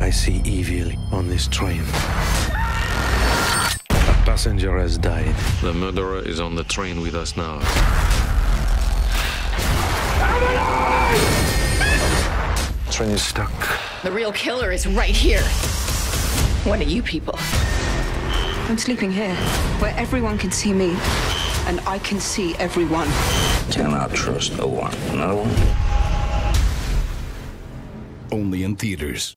I see evil on this train. A passenger has died. The murderer is on the train with us now. The train is stuck. The real killer is right here. What are you people? I'm sleeping here, where everyone can see me, and I can see everyone. Cannot trust no one. No? Only in theaters.